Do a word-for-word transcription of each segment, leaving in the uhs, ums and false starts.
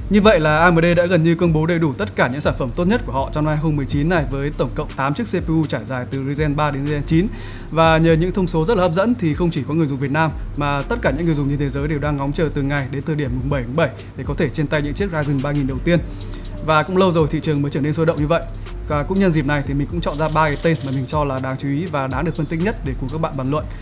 Như vậy là a em đê đã gần như công bố đầy đủ tất cả những sản phẩm tốt nhất của họ trong năm hai không một chín này với tổng cộng tám chiếc xê pê u trải dài từ Ryzen ba đến Ryzen chín. Và nhờ những thông số rất là hấp dẫn thì không chỉ có người dùng Việt Nam mà tất cả những người dùng trên thế giới đều đang ngóng chờ từng ngày đến thời điểm mùng bảy tháng bảy để có thể trên tay những chiếc Ryzen ba nghìn đầu tiên. Và cũng lâu rồi thị trường mới trở nên sôi động như vậy. Và cũng nhân dịp này thì mình cũng chọn ra ba cái tên mà mình cho là đáng chú ý và đáng được phân tích nhất để cùng các bạn bàn luận.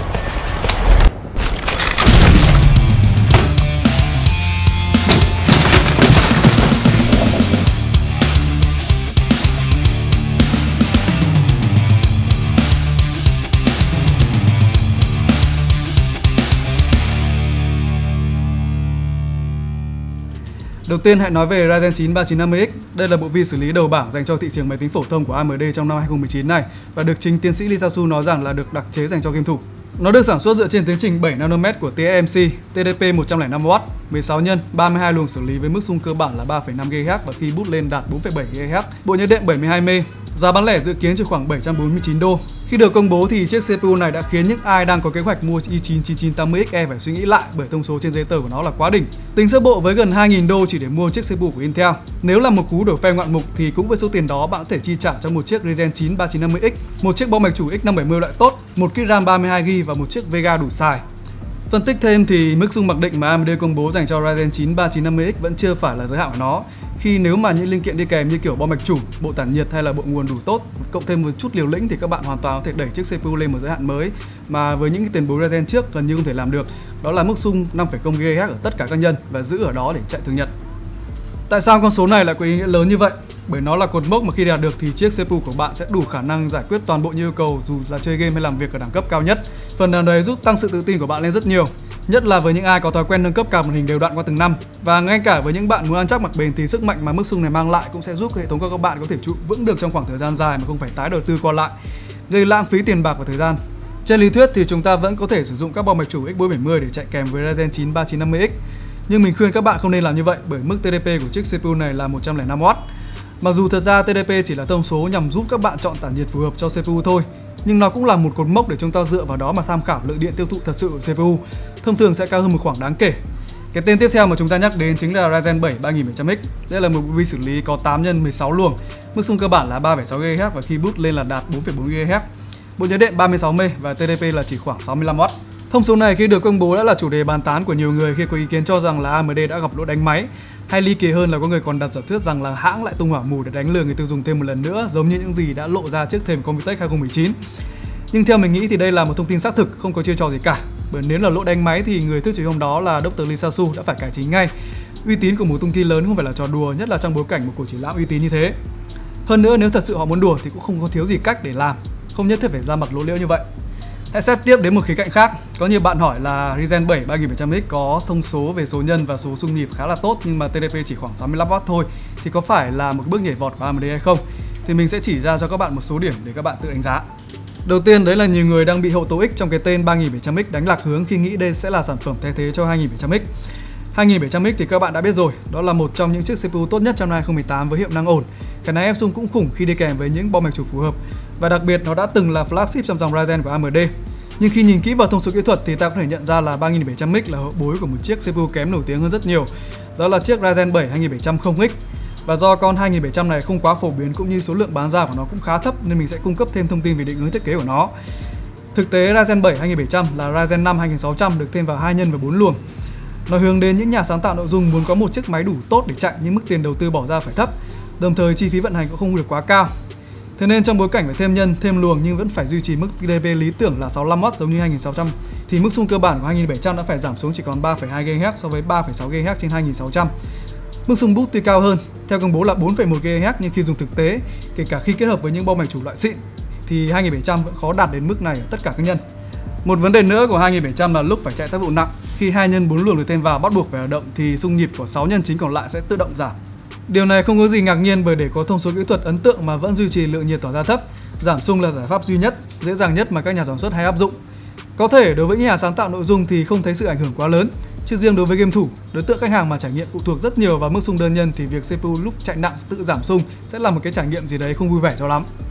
Đầu tiên hãy nói về Ryzen chín ba chín năm mươi X. Đây là bộ vi xử lý đầu bảng dành cho thị trường máy tính phổ thông của a em đê trong năm hai không một chín này và được chính tiến sĩ Lee Sa-su nói rằng là được đặc chế dành cho game thủ. Nó được sản xuất dựa trên tiến trình bảy nanomet của tê ét em xê, tê đê pê một trăm lẻ năm oát, mười sáu nhân, ba mươi hai luồng xử lý với mức xung cơ bản là ba phẩy năm giê héc và khi boot lên đạt bốn phẩy bảy giê héc. Bộ nhớ đệm bảy mươi hai mê. Giá bán lẻ dự kiến chỉ khoảng bảy trăm bốn mươi chín đô. Khi được công bố thì chiếc xê pê u này đã khiến những ai đang có kế hoạch mua i chín chín chín tám mươi X E phải suy nghĩ lại bởi thông số trên giấy tờ của nó là quá đỉnh. Tính sơ bộ với gần hai nghìn đô chỉ để mua chiếc xê pê u của Intel. Nếu là một cú đổi phe ngoạn mục thì cũng với số tiền đó bạn có thể chi trả cho một chiếc Ryzen chín ba chín năm mươi X, một chiếc bo mạch chủ X năm bảy mươi loại tốt, một ki ram ba mươi hai gi ga bai và một chiếc Vega đủ xài. Phân tích thêm thì mức dung mặc định mà a em đê công bố dành cho Ryzen chín ba chín năm mươi X vẫn chưa phải là giới hạn của nó. Khi nếu mà những linh kiện đi kèm như kiểu bo mạch chủ, bộ tản nhiệt hay là bộ nguồn đủ tốt, cộng thêm một chút liều lĩnh thì các bạn hoàn toàn có thể đẩy chiếc xê pê u lên một giới hạn mới mà với những cái tiền bối Ryzen trước gần như không thể làm được. Đó là mức dung năm phẩy không giê héc ở tất cả các nhân và giữ ở đó để chạy thường nhật. Tại sao con số này lại có ý nghĩa lớn như vậy? Bởi nó là cột mốc mà khi đạt được thì chiếc xê pê u của bạn sẽ đủ khả năng giải quyết toàn bộ những yêu cầu dù là chơi game hay làm việc ở đẳng cấp cao nhất. Phần nào đấy giúp tăng sự tự tin của bạn lên rất nhiều. Nhất là với những ai có thói quen nâng cấp cảm màn hình đều đặn qua từng năm. Và ngay cả với những bạn muốn ăn chắc mặc bền thì sức mạnh mà mức xung này mang lại cũng sẽ giúp hệ thống của các bạn có thể trụ vững được trong khoảng thời gian dài mà không phải tái đầu tư qua lại, gây lãng phí tiền bạc và thời gian. Trên lý thuyết thì chúng ta vẫn có thể sử dụng các bo mạch chủ X bốn bảy mươi để chạy kèm với Ryzen chín ba chín năm mươi X. Nhưng mình khuyên các bạn không nên làm như vậy bởi mức tê đê pê của chiếc xê pê u này là một trăm lẻ năm oát. Mặc dù thật ra tê đê pê chỉ là thông số nhằm giúp các bạn chọn tản nhiệt phù hợp cho xê pê u thôi, nhưng nó cũng là một cột mốc để chúng ta dựa vào đó mà tham khảo lượng điện tiêu thụ thật sự của xê pê u, thông thường sẽ cao hơn một khoảng đáng kể. Cái tên tiếp theo mà chúng ta nhắc đến chính là Ryzen bảy ba nghìn bảy trăm X. Đây là một bộ vi xử lý có tám nhân mười sáu luồng, mức xung cơ bản là ba phẩy sáu giê héc và khi boot lên là đạt bốn phẩy bốn giê héc. Bộ nhớ đệm ba mươi sáu mê và tê đê pê là chỉ khoảng sáu mươi lăm oát. Thông số này khi được công bố đã là chủ đề bàn tán của nhiều người khi có ý kiến cho rằng là a em đê đã gặp lỗi đánh máy, hay ly kỳ hơn là có người còn đặt giả thuyết rằng là hãng lại tung hỏa mù để đánh lừa người tiêu dùng thêm một lần nữa, giống như những gì đã lộ ra trước thềm Computex hai không một chín. Nhưng theo mình nghĩ thì đây là một thông tin xác thực, không có chiêu trò gì cả. Bởi nếu là lỗi đánh máy thì người thuyết trình hôm đó là doctor Lee Sa-su đã phải cải chính ngay. Uy tín của một công ty lớn không phải là trò đùa, nhất là trong bối cảnh một cuộc triển lãm uy tín như thế. Hơn nữa nếu thật sự họ muốn đùa thì cũng không có thiếu gì cách để làm, không nhất thiết phải ra mặt lỗ liễu như vậy. Hãy xét tiếp đến một khía cạnh khác. Có nhiều bạn hỏi là Ryzen bảy ba nghìn bảy trăm X có thông số về số nhân và số xung nhịp khá là tốt nhưng mà tê đê pê chỉ khoảng sáu mươi lăm oát thôi, thì có phải là một bước nhảy vọt của a em đê hay không? Thì mình sẽ chỉ ra cho các bạn một số điểm để các bạn tự đánh giá. Đầu tiên đấy là nhiều người đang bị hậu tố X trong cái tên ba nghìn bảy trăm X đánh lạc hướng khi nghĩ đây sẽ là sản phẩm thay thế cho hai nghìn bảy trăm X. hai nghìn bảy trăm X thì các bạn đã biết rồi, đó là một trong những chiếc xê pê u tốt nhất trong năm hai không một tám với hiệu năng ổn. Khả năng ép xung cũng khủng khi đi kèm với những bo mạch chủ phù hợp và đặc biệt nó đã từng là flagship trong dòng Ryzen của a em đê. Nhưng khi nhìn kỹ vào thông số kỹ thuật thì ta có thể nhận ra là ba nghìn bảy trăm X là hậu bối của một chiếc xê pê u kém nổi tiếng hơn rất nhiều. Đó là chiếc Ryzen bảy hai nghìn bảy trăm X. Và do con hai nghìn bảy trăm này không quá phổ biến cũng như số lượng bán ra của nó cũng khá thấp nên mình sẽ cung cấp thêm thông tin về định hướng thiết kế của nó. Thực tế Ryzen bảy hai nghìn bảy trăm là Ryzen năm hai nghìn sáu trăm được thêm vào hai nhân và bốn luồng. Nó hướng đến những nhà sáng tạo nội dung muốn có một chiếc máy đủ tốt để chạy nhưng mức tiền đầu tư bỏ ra phải thấp, đồng thời chi phí vận hành cũng không được quá cao. Thế nên trong bối cảnh phải thêm nhân, thêm luồng nhưng vẫn phải duy trì mức tê đê pê lý tưởng là sáu mươi lăm oát giống như hai nghìn sáu trăm thì mức xung cơ bản của hai nghìn bảy trăm đã phải giảm xuống chỉ còn ba phẩy hai giê héc so với ba phẩy sáu giê héc trên hai nghìn sáu trăm. Mức xung boot tuy cao hơn, theo công bố là bốn phẩy một giê héc nhưng khi dùng thực tế, kể cả khi kết hợp với những bo mạch chủ loại xịn thì hai nghìn bảy trăm vẫn khó đạt đến mức này ở tất cả các nhân. Một vấn đề nữa của hai nghìn bảy trăm là lúc phải chạy tác vụ nặng, khi hai nhân bốn luồng được thêm vào bắt buộc phải hoạt động thì xung nhịp của sáu nhân chính còn lại sẽ tự động giảm. Điều này không có gì ngạc nhiên bởi để có thông số kỹ thuật ấn tượng mà vẫn duy trì lượng nhiệt tỏa ra thấp, giảm xung là giải pháp duy nhất, dễ dàng nhất mà các nhà sản xuất hay áp dụng. Có thể đối với những nhà sáng tạo nội dung thì không thấy sự ảnh hưởng quá lớn, chứ riêng đối với game thủ, đối tượng khách hàng mà trải nghiệm phụ thuộc rất nhiều vào mức xung đơn nhân thì việc xê pê u lúc chạy nặng tự giảm xung sẽ là một cái trải nghiệm gì đấy không vui vẻ cho lắm.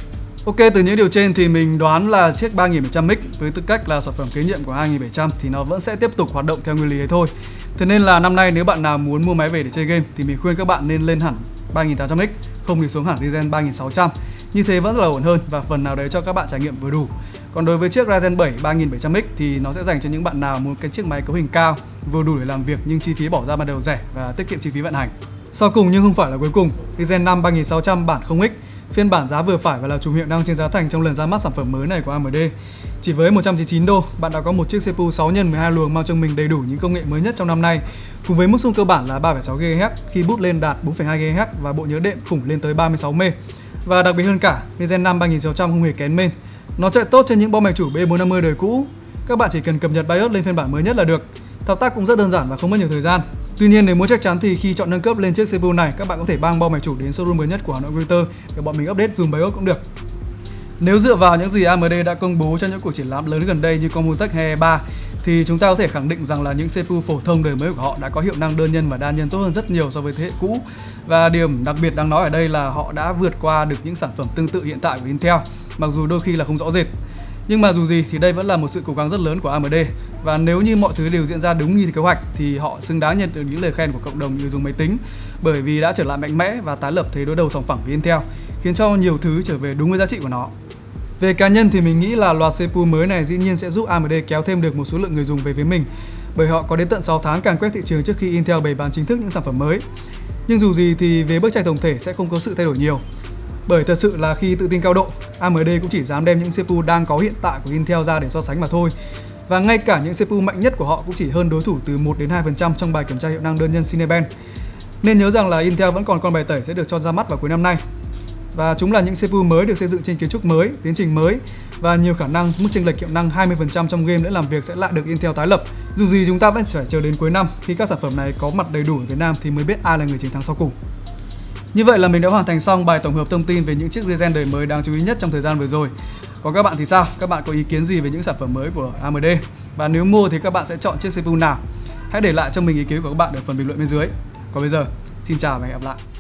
Ok, từ những điều trên thì mình đoán là chiếc ba nghìn bảy trăm X với tư cách là sản phẩm kế nhiệm của hai nghìn bảy trăm thì nó vẫn sẽ tiếp tục hoạt động theo nguyên lý ấy thôi. Thế nên là năm nay nếu bạn nào muốn mua máy về để chơi game thì mình khuyên các bạn nên lên hẳn ba nghìn tám trăm X, không thì xuống hẳn Ryzen ba nghìn sáu trăm. Như thế vẫn là ổn hơn và phần nào đấy cho các bạn trải nghiệm vừa đủ. Còn đối với chiếc Ryzen bảy ba nghìn bảy trăm X thì nó sẽ dành cho những bạn nào muốn cái chiếc máy cấu hình cao, vừa đủ để làm việc nhưng chi phí bỏ ra ban đầu rẻ và tiết kiệm chi phí vận hành. Sau cùng nhưng không phải là cuối cùng, Ryzen năm ba nghìn sáu trăm bản không X, phiên bản giá vừa phải và là chùm hiệu năng trên giá thành trong lần ra mắt sản phẩm mới này của a em đê. Chỉ với một trăm chín mươi chín đô, bạn đã có một chiếc xê pê u sáu nhân mười hai luồng mang trong mình đầy đủ những công nghệ mới nhất trong năm nay, cùng với mức xung cơ bản là ba phẩy sáu gi ga héc khi boot lên đạt bốn phẩy hai gi ga héc và bộ nhớ đệm khủng lên tới ba mươi sáu mê. Và đặc biệt hơn cả, Ryzen năm ba nghìn sáu trăm không hề kén main. Nó chạy tốt trên những bo máy chủ B bốn năm mươi đời cũ. Các bạn chỉ cần cập nhật BIOS lên phiên bản mới nhất là được. Thao tác cũng rất đơn giản và không mất nhiều thời gian. Tuy nhiên nếu muốn chắc chắn thì khi chọn nâng cấp lên chiếc xê pê u này, các bạn có thể mang bo máy chủ đến showroom mới nhất của Hà Nội Computer để bọn mình update dùng BIOS cũng được. Nếu dựa vào những gì a em đê đã công bố trong những cuộc triển lãm lớn gần đây như Computex hay E ba thì chúng ta có thể khẳng định rằng là những xê pê u phổ thông đời mới của họ đã có hiệu năng đơn nhân và đa nhân tốt hơn rất nhiều so với thế hệ cũ. Và điểm đặc biệt đáng nói ở đây là họ đã vượt qua được những sản phẩm tương tự hiện tại của Intel, mặc dù đôi khi là không rõ rệt. Nhưng mà dù gì thì đây vẫn là một sự cố gắng rất lớn của a em đê. Và nếu như mọi thứ đều diễn ra đúng như kế hoạch thì họ xứng đáng nhận được những lời khen của cộng đồng người dùng máy tính, bởi vì đã trở lại mạnh mẽ và tái lập thế đối đầu sòng phẳng với Intel, khiến cho nhiều thứ trở về đúng với giá trị của nó. Về cá nhân thì mình nghĩ là loạt xê pê u mới này dĩ nhiên sẽ giúp a em đê kéo thêm được một số lượng người dùng về phía mình, bởi họ có đến tận sáu tháng càn quét thị trường trước khi Intel bày bán chính thức những sản phẩm mới. Nhưng dù gì thì về bức tranh tổng thể sẽ không có sự thay đổi nhiều. Bởi thật sự là khi tự tin cao độ, a em đê cũng chỉ dám đem những xê pê u đang có hiện tại của Intel ra để so sánh mà thôi. Và ngay cả những xê pê u mạnh nhất của họ cũng chỉ hơn đối thủ từ một đến hai phần trăm trong bài kiểm tra hiệu năng đơn nhân Cinebench. Nên nhớ rằng là Intel vẫn còn con bài tẩy sẽ được cho ra mắt vào cuối năm nay. Và chúng là những xê pê u mới được xây dựng trên kiến trúc mới, tiến trình mới và nhiều khả năng mức chênh lệch hiệu năng hai mươi phần trăm trong game nữa làm việc sẽ lại được Intel tái lập. Dù gì chúng ta vẫn phải chờ đến cuối năm khi các sản phẩm này có mặt đầy đủ ở Việt Nam thì mới biết ai là người chiến thắng sau cùng. Như vậy là mình đã hoàn thành xong bài tổng hợp thông tin về những chiếc Ryzen đời mới đáng chú ý nhất trong thời gian vừa rồi. Còn các bạn thì sao? Các bạn có ý kiến gì về những sản phẩm mới của a em đê? Và nếu mua thì các bạn sẽ chọn chiếc xê pê u nào? Hãy để lại cho mình ý kiến của các bạn ở phần bình luận bên dưới. Còn bây giờ, xin chào và hẹn gặp lại.